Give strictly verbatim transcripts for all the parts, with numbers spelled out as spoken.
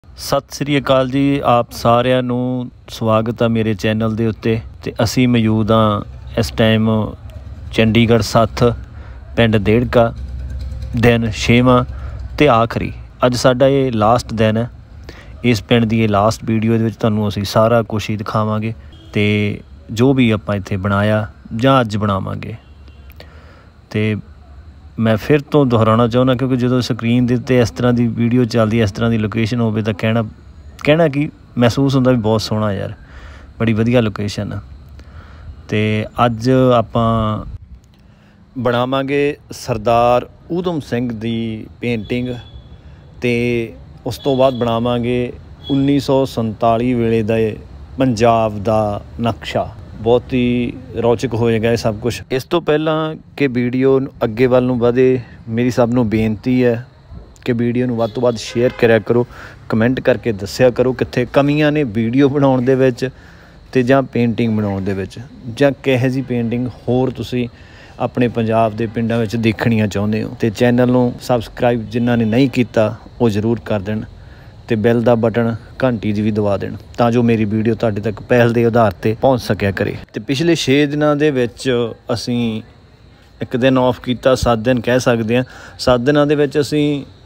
सत श्री अकाल जी। आप सारिਆਂ ਨੂੰ ਸਵਾਗਤ ਆ ਮੇਰੇ ਚੈਨਲ ਦੇ ਉੱਤੇ ਤੇ ਅਸੀਂ ਮੌਜੂਦ ਹਾਂ ਇਸ ਟਾਈਮ ਚੰਡੀਗੜ੍ਹ ਸੱਥ ਪਿੰਡ ਦੇੜਕਾ। ਦਿਨ ਛੇਵਾਂ ਤੇ ਆਖਰੀ ਅੱਜ ਸਾਡਾ ਇਹ ਲਾਸਟ ਦਿਨ ਹੈ। ਇਸ ਪਿੰਡ ਦੀ ਇਹ ਲਾਸਟ ਵੀਡੀਓ ਦੇ ਵਿੱਚ ਤੁਹਾਨੂੰ ਅਸੀਂ ਸਾਰਾ ਕੁਛ ਹੀ ਦਿਖਾਵਾਂਗੇ ਤੇ ਜੋ ਵੀ ਆਪਾਂ ਇੱਥੇ ਬਣਾਇਆ ਜਾਂ ਅੱਜ ਬਣਾਵਾਂਗੇ। ਤੇ मैं फिर तो दोहराना चाहना क्योंकि जो स्क्रीन के उत्ते इस तरह की वीडियो चलती है, इस तरह की लोकेशन होवे तो कहना कहना कि महसूस होंदा भी बहुत सोहना यार, बड़ी वधिया लोकेशन। तो अज आपां बनावांगे सरदार ऊधम सिंह दी पेंटिंग ते उस तो बाद बनावांगे उन्नीस सौ संताली वेले दा पंजाब दा नक्शा। बहुत ही रोचक होएगा सब कुछ। इस तो पहला कि वीडियो अगे वाल नूं वधे मेरी सब नूं बेनती है कि वीडियो नूं वध तो वध शेयर करिया करो, कमेंट करके दस्सिया करो कित्थे कमियां ने वीडियो बनाउण दे विच ते जां पेंटिंग बनाउण दे विच, जां किहो जी पेंटिंग होर तुसीं अपने पंजाब दे पिंडां विच देखणियां चाहुंदे हो। ते चैनल नूं सबसक्राइब जिन्हां ने नहीं कीता वो जरूर कर देण ते बैल दा बटन घंटी जी भी दबा देण तां जो मेरी वीडियो तुहाडे तक पहल दे आधार ते पहुंच सकिया करे। ते पिछले छे दिनां दे विच असीं एक दिन ऑफ कीता, सत्त दिन कह सकदे हां। सत्त दिनां दे विच असीं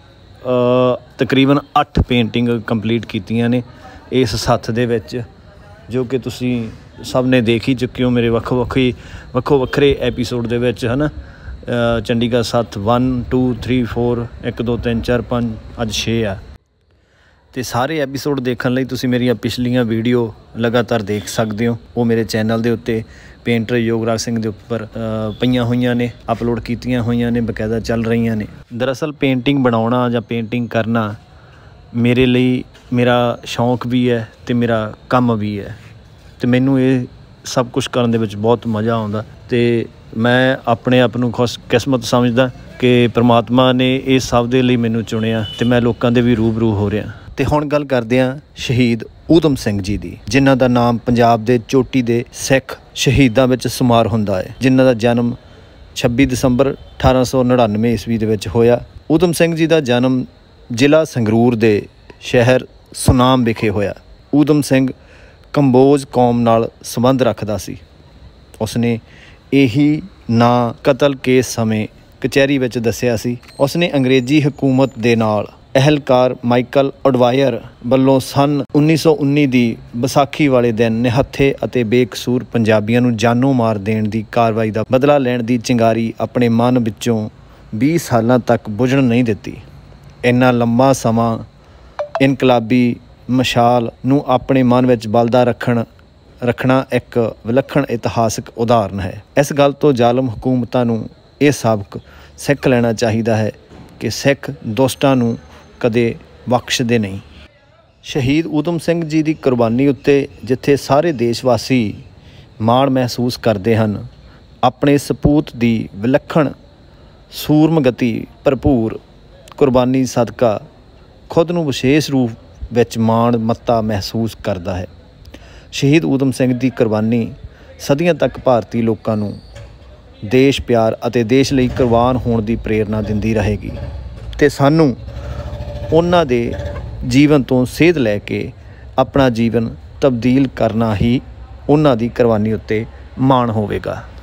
तकरीबन अठ पेंटिंग कंप्लीट कीतियां ने इस सत्थ दे विच, जो कि तुसीं सब ने देख ही चुके हो मेरे वक्खो वक्खी वक्खो वक्खरे एपीसोड दे विच है ना। चंडीगढ़ सत्थ वन टू थ्री फोर एक दो तीन चार पाँच अज छे आ। तो सारे एपीसोड देखने लई तुसीं मेरियां पिछलियां वीडियो लगातार देख सकते हो। वो मेरे चैनल के उत्ते पेंटर योगराज सिंह के उपर पईयां होईयां ने, अपलोड कीतियां होईयां ने, बकायदा चल रही ने। दरअसल पेंटिंग बनाउणा जां पेंटिंग करना मेरे लिए मेरा शौक भी है तो मेरा काम भी है। तो मैनू ये सब कुछ करने दे विच बहुत मज़ा आउंदा ते मैं अपने आप नूं खुश किस्मत समझदा कि परमात्मा ने इस सब दे लई मैनू चुनिया ते मैं लोकां दे भी रूबरू हो रहा। तो हुण गल करदे हां शहीद ऊधम सिंह जी दी, जिन्हां दा नाम पंजाब दे चोटी दे सिख शहीदां विच शुमार हुंदा है, जिन्हां दा जन्म छब्बी दसंबर अठारह सौ नड़िनवे ईस्वी दे विच होया। ऊधम सिंह जी दा जन्म जिला संगरूर दे शहर सुनाम विखे होया। ऊधम सिंह कंबोज कौम नाल संबंध रखदा सी। उसने यही नां कतल केस समय कचहरी विच दस्सिया सी। उसने अंग्रेजी हुकूमत दे नाल अहलकार माइकल अडवायर ਵੱਲੋਂ सन उन्नीस सौ उन्नी ਦੀ ਵਿਸਾਖੀ ਵਾਲੇ ਦਿਨ ਨਿਹੱਥੇ ਅਤੇ ਬੇਕਸੂਰ ਪੰਜਾਬੀਆਂ ਨੂੰ ਜਾਨੋਂ ਮਾਰ ਦੇਣ ਦੀ ਕਾਰਵਾਈ ਦਾ ਬਦਲਾ ਲੈਣ ਦੀ ਚਿੰਗਾਰੀ ਆਪਣੇ ਮਨ ਵਿੱਚੋਂ ਵੀਹ ਸਾਲਾਂ ਤੱਕ ਬੁਝਣ ਨਹੀਂ ਦਿੱਤੀ। ਇੰਨਾ ਲੰਮਾ ਸਮਾਂ ਇਨਕਲਾਬੀ ਮਸ਼ਾਲ ਨੂੰ ਆਪਣੇ ਮਨ ਵਿੱਚ ਬਲਦਾ ਰੱਖਣ ਰੱਖਣਾ ਇੱਕ ਵਿਲੱਖਣ ਇਤਿਹਾਸਕ ਉਦਾਹਰਨ ਹੈ। ਇਸ ਗੱਲ ਤੋਂ ਜ਼ਾਲਮ ਹਕੂਮਤਾਂ ਨੂੰ ਇਹ ਸਬਕ ਸਿੱਖ ਲੈਣਾ ਚਾਹੀਦਾ ਹੈ ਕਿ ਸਿੱਖ ਦੁਸ਼ਟਾਂ ਨੂੰ कदे बख्शदे नहीं। शहीद ऊधम सिंह जी की कुर्बानी उत्ते जिथे सारे देशवासी माण महसूस करते हैं, अपने सपूत की विलक्षण सूरमगति भरपूर कुर्बानी सदका खुद नूं विशेष रूप विच माण मत्ता महसूस करता है। शहीद ऊधम सिंह की कुर्बानी सदियां तक भारतीय लोगों नूं देश प्यार अते देश लई कुर्बान होने की प्रेरणा दिंदी रहेगी ते सानूं उन्हां दे जीवन तो सेध लैके अपना जीवन तब्दील करना ही उन्हां दी कुर्बानी उत्ते माण होवेगा।